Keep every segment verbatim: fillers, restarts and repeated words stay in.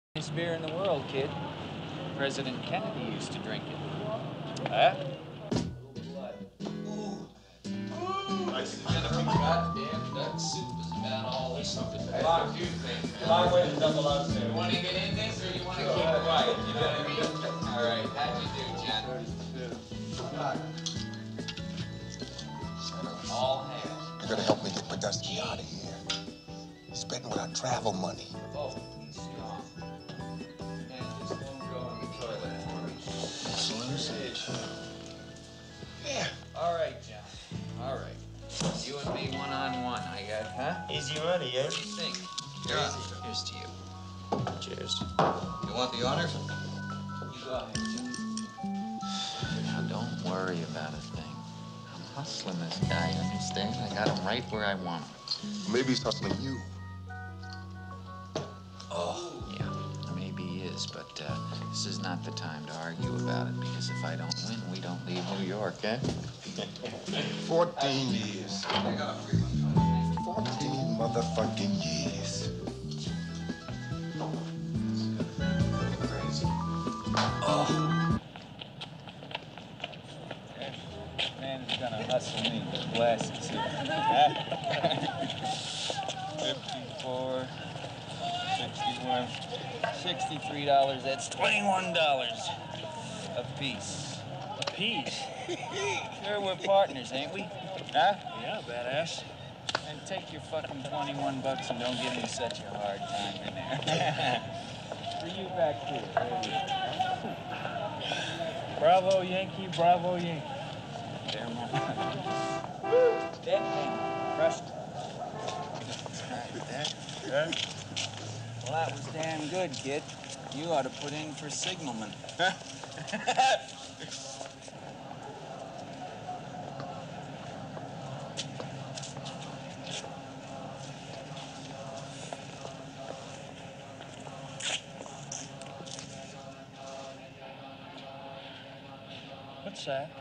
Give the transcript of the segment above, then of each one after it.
Best beer in the world, kid. President Kennedy used to drink it. Huh? Goddamn duck soup is about all this something. Lock, you think? lock with the double out there. You want to get in this or you want to keep quiet? You know what I mean? All right, how'd you do, John? All hands. You're gonna help me get Podusky out of here. He's spending with our travel money. Oh, he's strong. And just don't go in the toilet for me. Yeah. All right, John. All right. You and me one on one, I got, huh? Easy money, yeah? What do you think? Here, here's to you. Cheers. You want the honors? You go ahead, John. Now, don't worry about a thing. I'm hustling this guy, understand? I got him right where I want him. Maybe he's hustling you. Oh, yeah, maybe he is, but uh, this is not the time to argue about it, because if I don't win, we don't leave New York, eh? Fourteen years. Fourteen motherfucking years. Crazy. Oh. Man is gonna hustle me with glasses here. fifty-four, sixty-one, sixty-three dollars. That's twenty-one dollars a piece. A piece? Sure, we're partners, ain't we? Huh? Yeah, badass. And take your fucking twenty-one bucks and don't give me such a hard time in there. For you back here. Bravo, Yankee, bravo, Yankee. Damn That thing crushed it. Right, that. Well, that was damn good, kid. You ought to put in for signalman. What's that?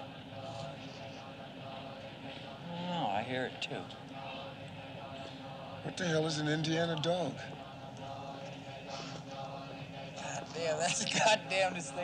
Oh, I hear it too. What the hell is an Indiana dog? God damn, that's goddamn this thing.